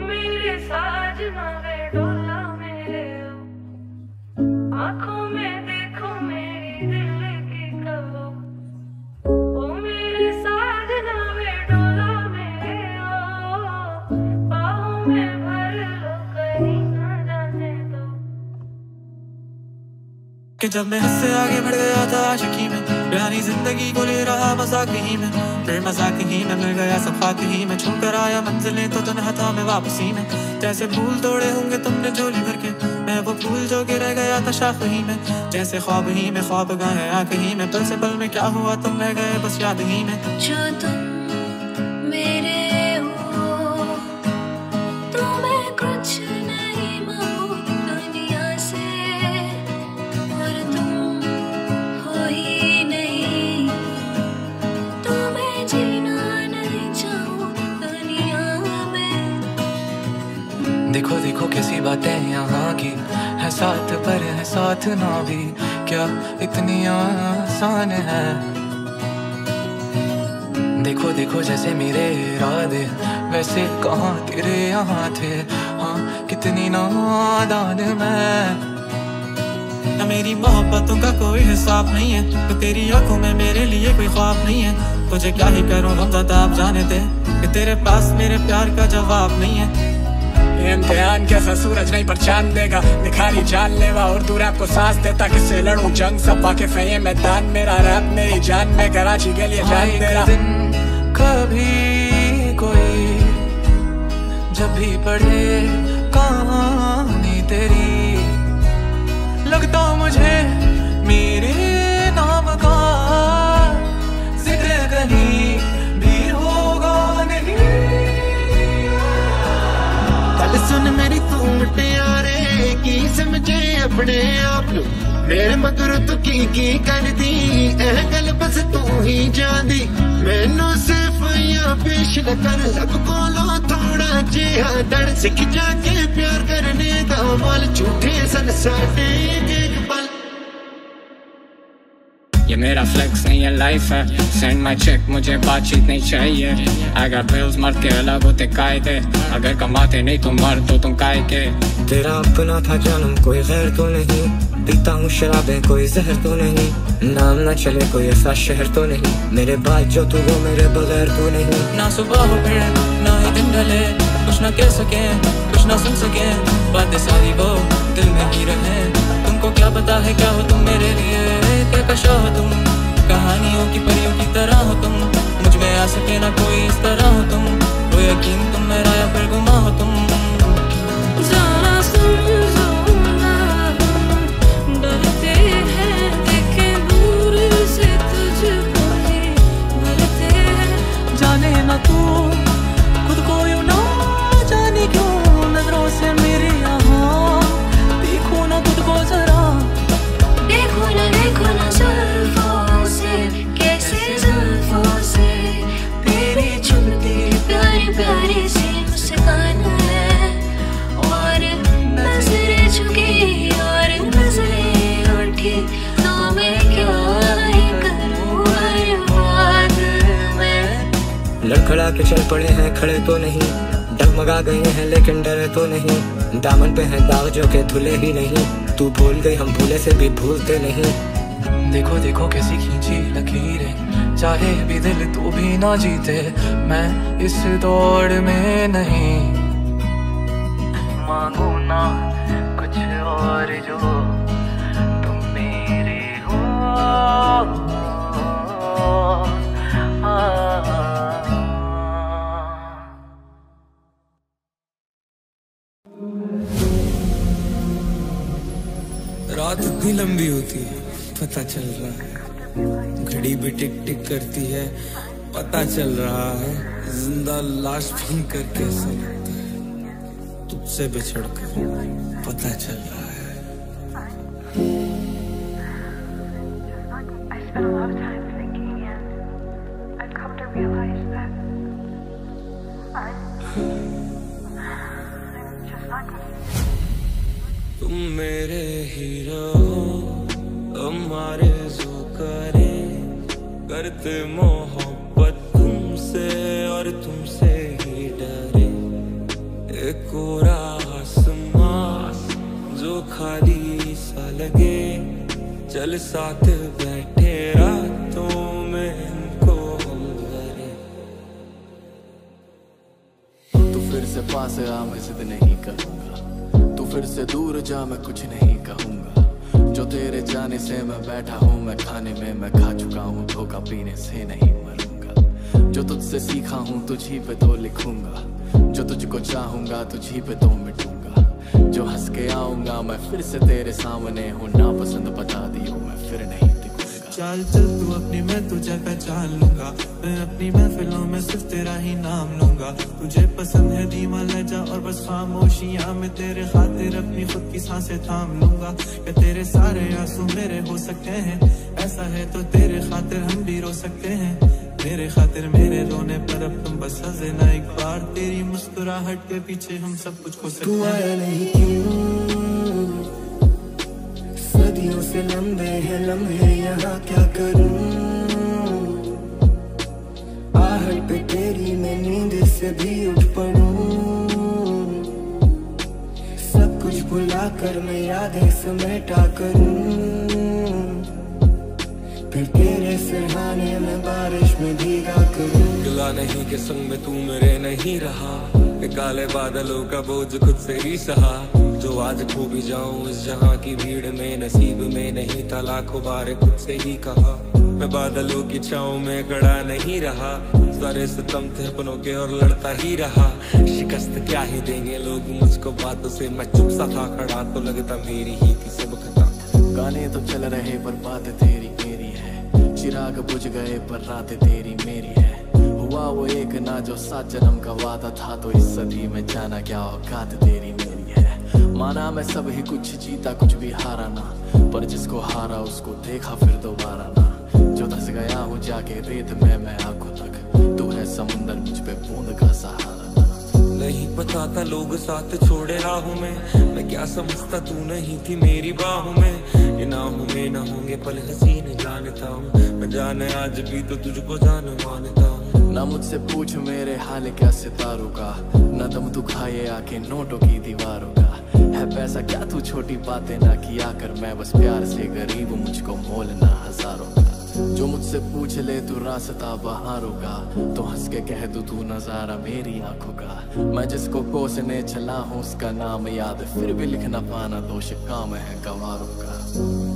मेरे साजना वे डोला मेरे आँखों में देखो मेरी दिल की कहो ओ मेरे साजना वे डोला मेरे बाहों में भर लो कहीं ना जाने दो। कि जब मैं इससे आगे बढ़ गया था आशिकी में, प्यारी जिंदगी को ले रहा मजाक ही में, फिर मजाक ही में मिल गया सब खाक ही में, छू कर आया मंजिलें तो तन्हा था मैं वापसी में। जैसे फूल तोड़े होंगे तुमने झोली भर के, मैं वो फूल जो के रह गया था शाख ही में, जैसे ख्वाब ही में ख्वाब गाए आँख ही में, पल से पल में क्या हुआ तुम रह गए बस याद ही में। जो तुम मेरे हो तो मैं कुछ नहीं मांगू दुनिया से, और तुम हो ही नहीं तो मैं जीना नहीं चाहूँ दुनिया में। देखो देखो कैसी बातें यहाँ की है, साथ पर है साथ ना भी, क्या इतनी आसान है। देखो देखो जैसे मेरे इरादे वैसे कहाँ तेरे यहाँ थे, हाँ कितनी नादान मैं। न मेरी मोहब्बतों का कोई हिसाब नहीं है, तो तेरी आंखों में मेरे लिए कोई ख्वाब नहीं है। तुझे क्या ही करूँ गमज़दा आप जाने दे कि तेरे पास मेरे प्यार का जवाब नहीं है। ये इम्तिहान कैसा सूरज नहीं पर चांद देगा, निखारी जानलेवा और दूर आपको सांस देता, किससे लड़ूं जंग सब वाकिफ है ये मैदान मेरा, रैप मेरी जान में कराची के लिए जान तेरा। कभी कोई जब भी पढ़े कहानी तेरी, लगता मुझे मेरे नाम का जिक्र कहीं भी होगा नहीं। गल सुन मेरी तू मुटियारे की समझे अपने आप नू, मेरे मगर तू की कर दी एह गल बस तू ही जानी, मैनू सिर्फ या पेश न कर लब कोलो थोड़ा जिहा डर, सिख जाके प्यार करने दा मल झूठे सन साडे एक पल। ये मेरा फ्लेक्स नहीं है लाइफ है, सेंड माई चेक मुझे बातचीत नहीं चाहिए। I got bills मर्द के अलग होते कायदे, अगर कमाते नहीं तुम मर तो तुम काय के। तेरा अपना था जन्म कोई गैर तो नहीं, पीता हूँ शराबें कोई जहर तो नहीं, नाम न चले कोई ऐसा शहर तो नहीं, मेरे बाद जो तू वो मेरे बगैर तो नहीं। ना सुबह हो फिर ना ही दिन ढले, कुछ ना कह सके कुछ ना सुन सके, बातें सारी वो दिल में ही रहे। तुमको क्या पता है क्या हो तुम मेरे लिए, क्या कशा हो तुम कहानियों की परियों की तरह हो तुम, मुझ में आ सके ना कोई इस तरह हो तुम, वो यकीन तुम मेरा या फिर गुमा हो तुम। जरा समझो ना डरते हैं देखें दूर से तुझको ही मरते हैं, जाने ना तू खुद को यूं ना जाने क्यों नजरों से मेरे यहाँ, देखो ना खुद को जरा, देखो ना जुल्फों से कैसे जुल्फों से तेरे चुभती प्यारी प्यारी सी मुस्कान है, और नजरें झुकी और नजरें उठी तो मैं क्या ही करूँ हर बात में। लड़खड़ा के चल पड़े हैं खड़े तो नहीं, डगमगा गए हैं लेकिन डरे तो नहीं, दामन पे हैं दाग जो के धुले ही नहीं, तू भूल गई हम भूले से भी भूलते नहीं। देखो देखो कैसी खींची लकीरें, चाहे भी दिल तू भी ना जीते, मैं इस दौड़ में नहीं मांगू ना कुछ और जो तुम मेरे हो। रात इतनी लंबी होती है पता चल रहा है, घड़ी भी टिक टिक करती है पता चल रहा है, जिंदा लाश बन कर कैसा लगता है तुझसे बिछड़ कर पता चल रहा है। तुम मेरे हीरो हमारे जो करते मोहब्बत तुमसे और तुमसे ही डरे, कोरा आसमां जो खाली सा लगे, चल साथ बैठे रातों में इनको हम भरे। तू फिर से पास आ, मैं जिद नहीं करूंगा, तू फिर से दूर जा, मैं कुछ नहीं कहूंगा। जो तेरे जाने से मैं बैठा हूँ, मैं खाने में मैं खा चुका हूँ, धोखा पीने से नहीं मरूंगा। जो तुझसे सीखा हूँ तुझी पे तो लिखूंगा, जो तुझको चाहूंगा तुझी पे तो मिटूंगा। जो हंस के आऊंगा मैं फिर से तेरे सामने हूँ, ना पसंद बता दियो मैं फिर नहीं दिखूंगा। चाल चल तू अपनी, मैं तुझे पहचान लूंगा, मैं अपनी महफिलों में सिर्फ तेरा ही नाम लूंगा। तुझे पसंद है धीमा लहजा और बस खामोशियां, मैं तेरे खातिर अपनी खुद की सांसें थाम लूंगा। क्या तेरे सारे आंसू मेरे हो सकते हैं, ऐसा है तो तेरे खातिर हम भी रो सकते हैं। मेरे खातिर मेरे रोने पर अब तुम बस हंसे ना एक बार, तेरी मुस्कुराहट के पीछे हम सब कुछ खो सकते तू हैं। आया नहीं क्यों, सदियों से लंबे हैं लम्हे यहाँ क्या करूं। आहट पे तेरी मैं नींद से भी उठ पड़ूं, सब कुछ भुला कर मैं यादें समेटा करूं। फिर तेरे सिरहाने में बारिश में भीगा करूं। गिला नहीं के संग में तू मेरे नहीं रहा, काले बादलों का बोझ खुद से ही सहा। जो आज खो भी जाऊं इस जहां की भीड़ में, नसीब में नहीं था लाखों बार खुद से ही कहा। मैं बादलों की छाँव में खड़ा नहीं रहा, सारे सितम थे अपनों के और लड़ता ही रहा। शिकस्त क्या ही देंगे लोग मुझको बातों से, मैं चुप सा था खड़ा तो लगता मेरी ही थी सब खता। गाने तो चल रहे पर बात तेरी मेरी है, चिराग बुझ गए पर रात तेरी मेरी है। हुआ वो एक ना जो 7 जन्म का वादा था, तो इस सदी में जाना क्या औकात तेरी मेरी है। माना मैं सब ही कुछ जीता कुछ भी हारा ना, पर जिसको हारा उसको देखा फिर दोबारा ना। जो धस गया हूँ जाके रेत में मैं आंखों तक, तू है समुंदर मुझ पे बूंद का सहारा ना। नहीं पता था लोग साथ छोड़े राहों में, मैं क्या समझता तू नहीं थी मेरी बाहों में। ये ना हो में ना होंगे पल हसीन जानता हूँ, मैं जाने आज भी तो तुझको जान मानता हूँ। ना मुझसे पूछ मेरे हाल क्या सितारों का, ना दम तू खाए आके नोटों की दीवारों का। है पैसा क्या तू छोटी बातें ना किया कर, मैं बस प्यार से गरीब मुझको मोलना हजारों का। जो मुझसे पूछ ले तू रास्ता बहारों का, तो हंस के कह दू तू नजारा मेरी आंखों का। मैं जिसको कोसने चला हूँ उसका नाम याद, फिर भी लिख ना पाना दोष काम है गवारों का।